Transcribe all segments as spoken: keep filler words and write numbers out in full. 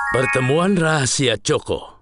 Pertemuan rahasia Choco.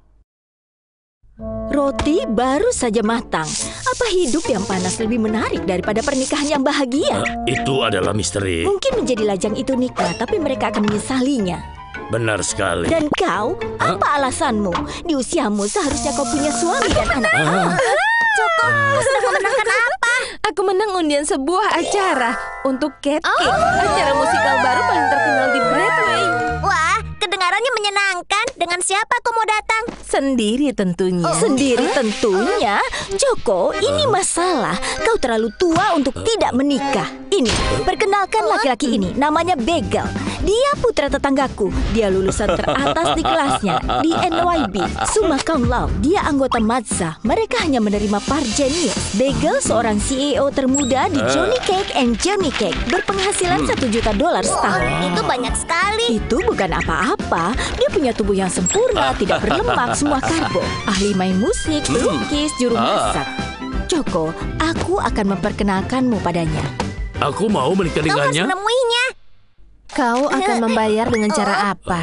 Roti baru saja matang. Apa hidup yang panas lebih menarik daripada pernikahan yang bahagia? Uh, itu adalah misteri. Mungkin menjadi lajang itu nikmat, tapi mereka akan menyesalinya. Benar sekali. Dan kau, huh? apa alasanmu? Di usiamu seharusnya kau punya suami dan anak. Ah. Choco, kau sedang memenangkan apa? Aku menang undian sebuah acara untuk Cat Cake, oh. acara musikal baru paling terkenal di Broadway. Wah, kedengarannya menyenangkan. Dengan siapa kau mau datang? Sendiri tentunya. Oh. Sendiri tentunya? Choco, ini masalah. Kau terlalu tua untuk tidak menikah. Ini, perkenalkan laki-laki ini. Namanya Bagel. Dia putra tetanggaku. Dia lulusan teratas di kelasnya di N Y B, summa cum laude. Dia anggota Mazza. Mereka hanya menerima parjenius. Bagel seorang C E O termuda di Johnny Cake and Johnny Cake, berpenghasilan satu juta dolar setahun. Itu banyak sekali. Itu bukan apa-apa. Dia punya tubuh yang sempurna, tidak berlemak, semua karbo. Ahli main musik, pelukis, juru masak. Choco, aku akan memperkenalkanmu padanya. Aku mau menikah Kau harus dengannya. menemuinya. Kau akan membayar dengan cara apa?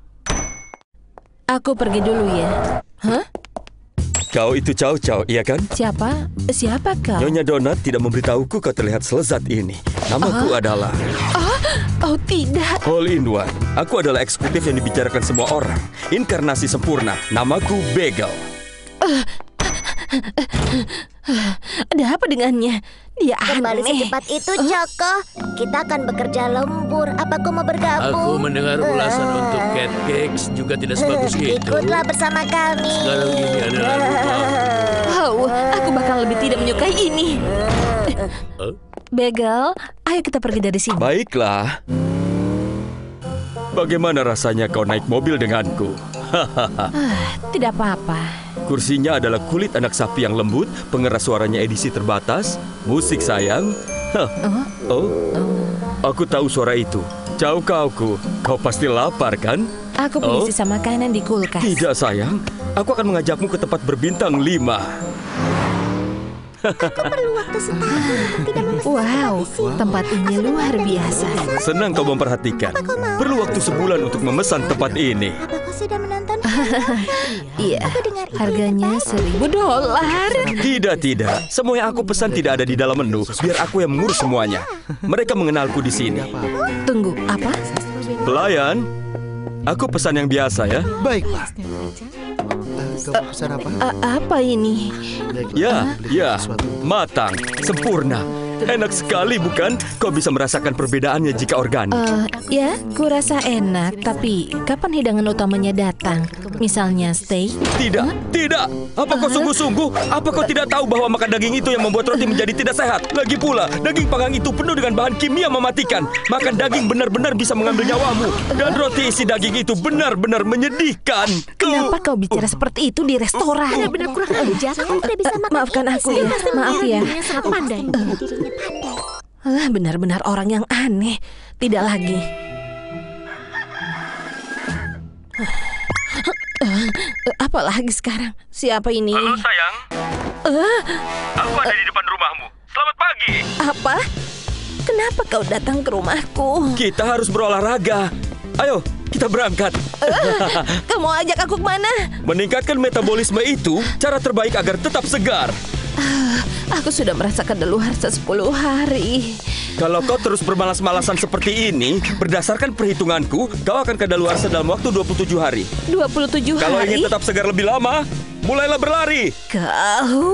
Aku pergi dulu ya. Hah? Kau itu Chow Chow, iya kan? Siapa? Siapa kau? Nyonya Donat tidak memberitahuku kau terlihat selezat ini. Namaku adalah... Oh, oh tidak. All in One. Aku adalah eksekutif yang dibicarakan semua orang. Inkarnasi sempurna. Namaku Bagel. Uh, Ada apa dengannya? Dia Kembali aneh. secepat itu, Choco. Kita akan bekerja lembur. Apa kau mau bergabung? Aku mendengar ulasan Uh. untuk Cat Cakes juga tidak sebagus itu. Ikutlah bersama kami. Sekarang ini adalah rumah. Wow, aku bakal lebih tidak menyukai ini. Huh? Bagel, ayo kita pergi dari sini. Baiklah. Bagaimana rasanya kau naik mobil denganku? Ah, tidak apa-apa. Kursinya adalah kulit anak sapi yang lembut, pengeras suaranya edisi terbatas, musik sayang. Hah. Oh, aku tahu suara itu. Jauh kauku, kau pasti lapar kan? Aku punya Oh. sisa makanan di kulkas. Tidak sayang, aku akan mengajakmu ke tempat berbintang lima. Aku perlu waktu setahun untuk tidak memesan Wow, di sini. tempat ini Aku luar sudah biasa. Senang kau memperhatikan. Apa kau mau? Perlu waktu sebulan untuk memesan tempat ini. Apa kau sudah menonton? Iya, Aku dengar itu harganya yang terbaik. seribu dolar. Tidak, tidak. Semua yang aku pesan tidak ada di dalam menu. Biar aku yang mengurus semuanya. Mereka mengenalku di sini. Tunggu, apa? Pelayan, aku pesan yang biasa ya. Baiklah. Kau pesan apa? A- apa ini? Ya, ya, matang, sempurna. Enak sekali bukan? Kau bisa merasakan perbedaannya jika organik. Eh, ya, kurasa enak. Tapi kapan hidangan utamanya datang? Misalnya steak? Tidak, tidak. Apa kau sungguh-sungguh? Apa kau tidak tahu bahwa makan daging itu yang membuat roti menjadi tidak sehat? Lagi pula, daging panggang itu penuh dengan bahan kimia mematikan. Makan daging benar-benar bisa mengambil nyawamu. Dan roti isi daging itu benar-benar menyedihkan. Kenapa kau bicara seperti itu di restoran? Benar-benar kurang ajar. Kamu tidak bisa makan Maafkan ini aku sih. ya, Pasti maaf ya. dirinya sangat pandai. Dirinya pandai. Ah, benar-benar orang yang aneh. Tidak lagi. Eh, Apa lagi sekarang? Siapa ini? Halo sayang, Eh, aku ada di depan rumahmu. Selamat pagi. apa? Kenapa kau datang ke rumahku? Kita harus berolahraga. Ayo, kita berangkat. Kamu ajak aku kemana? Meningkatkan metabolisme itu cara terbaik agar tetap segar. Ah, aku sudah merasakan daluarsa sepuluh hari. Kalau kau terus bermalas-malasan seperti ini, berdasarkan perhitunganku, kau akan kadaluarsa dalam waktu dua puluh tujuh hari. dua puluh tujuh Kalau hari? ingin tetap segar lebih lama, mulailah berlari. Kau...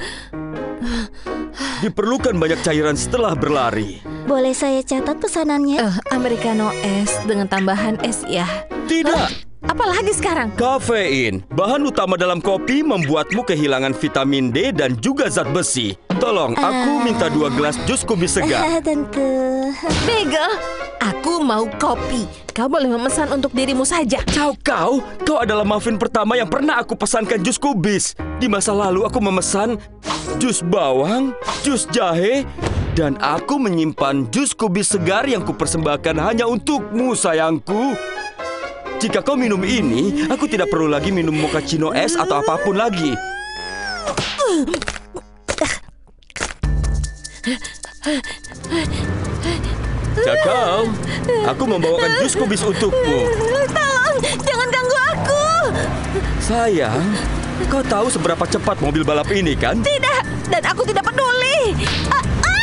Diperlukan banyak cairan setelah berlari. Boleh saya catat pesanannya? Eh, Americano es dengan tambahan es ya. Tidak, Apa lagi sekarang? kafein. Bahan utama dalam kopi membuatmu kehilangan vitamin D dan juga zat besi. Tolong, aku minta dua gelas jus kubis segar. Ah, Tentu. Bagel, aku mau kopi. Kau boleh memesan untuk dirimu saja. Ciao kau, kau adalah muffin pertama yang pernah aku pesankan jus kubis. Di masa lalu aku memesan jus bawang, jus jahe, dan aku menyimpan jus kubis segar yang kupersembahkan hanya untukmu, sayangku. Jika kau minum ini, aku tidak perlu lagi minum mochaccino es atau apapun lagi. Cakau, aku membawakan jus kubis untukmu. Tolong, jangan Sayang, kau tahu seberapa cepat mobil balap ini kan? Tidak, dan aku tidak peduli. Ah,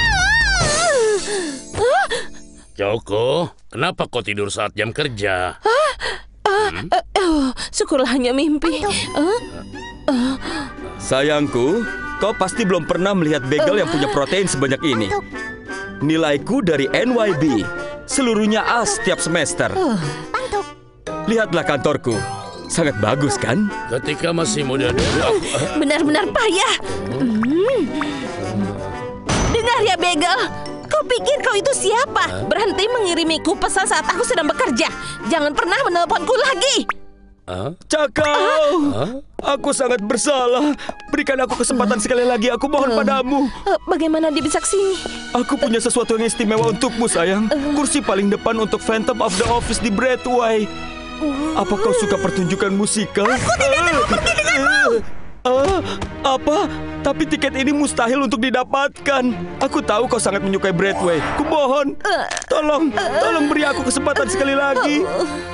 ah. Ah. Joko, kenapa kau tidur saat jam kerja? Uh, uh, syukurlah hanya mimpi. Uh, uh, Sayangku, kau pasti belum pernah melihat bagel yang punya protein sebanyak ini. Nilaiku dari N Y B, seluruhnya A setiap semester. Lihatlah kantorku, sangat bagus kan? Ketika masih muda dulu aku... benar-benar payah. Hmm. Dengar ya, Bagel. Kau pikir kau itu siapa? Berhenti mengirimiku pesan saat aku sedang bekerja. Jangan pernah menelponku lagi. Hah? Cakau, Hah? aku sangat bersalah. Berikan aku kesempatan sekali lagi, aku mohon padamu. Uh, bagaimana dia bisa kesini? Aku punya sesuatu yang istimewa untukmu, sayang. Kursi paling depan untuk Phantom of the Office di Broadway. Apa kau suka pertunjukan musikal? Aku tidak mau pergi denganmu. Ah, apa? Tapi tiket ini mustahil untuk didapatkan. Aku tahu kau sangat menyukai Broadway. Kumohon, tolong, tolong beri aku kesempatan sekali lagi.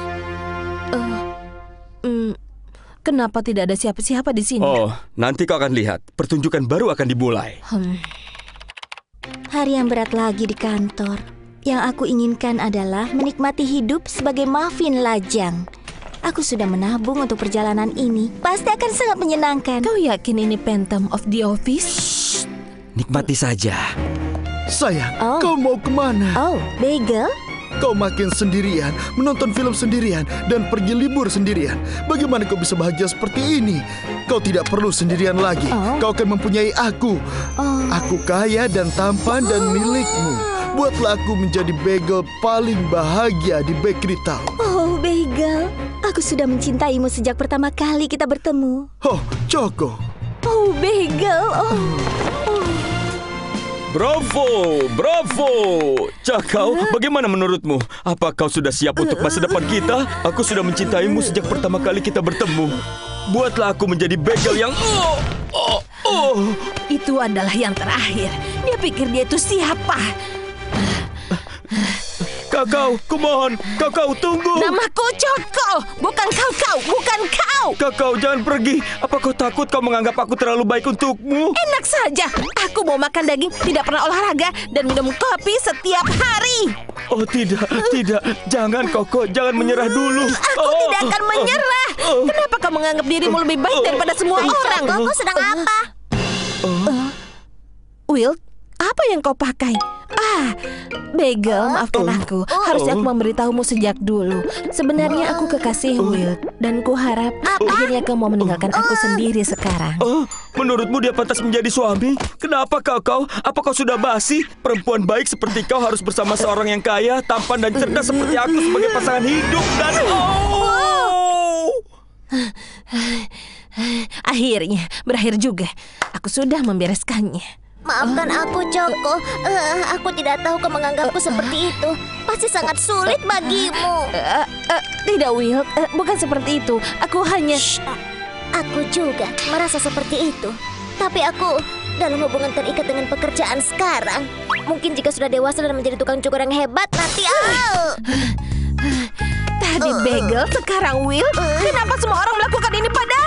Hmm, kenapa tidak ada siapa-siapa di sini? Oh, nanti kau akan lihat. Pertunjukan baru akan dimulai. Hmm. Hari yang berat lagi di kantor. Yang aku inginkan adalah menikmati hidup sebagai muffin lajang. Aku sudah menabung untuk perjalanan ini. Pasti akan sangat menyenangkan. Kau yakin ini Phantom of the Office? Nikmati saja. Sayang, Oh. kau mau kemana? Oh, Bagel? Kau makin sendirian, menonton film sendirian, dan pergi libur sendirian. Bagaimana kau bisa bahagia seperti ini? Kau tidak perlu sendirian lagi. Oh. Kau akan mempunyai aku. Oh. Aku kaya dan tampan dan milikmu. Buatlah aku menjadi bagel paling bahagia di Bakery Town. Oh, Bagel. Aku sudah mencintaimu sejak pertama kali kita bertemu. Oh, Joko. Oh, Bagel. Oh. Oh. Bravo, bravo. Cakau, bagaimana menurutmu? Apa kau sudah siap untuk masa depan kita? Aku sudah mencintaimu sejak pertama kali kita bertemu. Buatlah aku menjadi bagel yang... Oh, oh, oh. Itu adalah yang terakhir. Dia pikir dia itu siapa? Kakau, kumohon, kakau tunggu. Namaku Joko, bukan kau-kau, bukan kau. Kakau, jangan pergi. Apa kau takut kau menganggap aku terlalu baik untukmu? Enak saja. Aku mau makan daging, tidak pernah olahraga, dan minum kopi setiap hari. Oh tidak, tidak. Jangan Koko, jangan menyerah dulu. Aku Oh, tidak akan menyerah. oh. Kenapa kau menganggap dirimu lebih baik daripada semua orang? Joko, kau sedang apa? Will, apa yang kau pakai? Ah, Bagel, maafkan aku. Harusnya aku memberitahumu sejak dulu. Sebenarnya aku kekasih Will, dan kuharap akhirnya kau mau meninggalkan aku sendiri sekarang. Oh, menurutmu dia pantas menjadi suami? Kenapa kau kau? Apa kau sudah basi? Perempuan baik seperti kau harus bersama seorang yang kaya, tampan dan cerdas seperti aku sebagai pasangan hidup dan oh. Akhirnya berakhir juga. Aku sudah membereskannya. Maafkan aku, Joko. Eh, aku tidak tahu kau menganggapku seperti itu. Pasti sangat sulit bagimu. Uh, uh, tidak, Will. Uh, bukan seperti itu. Aku hanya... Aku juga merasa seperti itu. Tapi aku dalam hubungan terikat dengan pekerjaan sekarang. Mungkin jika sudah dewasa dan menjadi tukang cukur yang hebat, nanti... Oh. Tadi Bagel, sekarang Will. Kenapa semua orang melakukan ini padaku?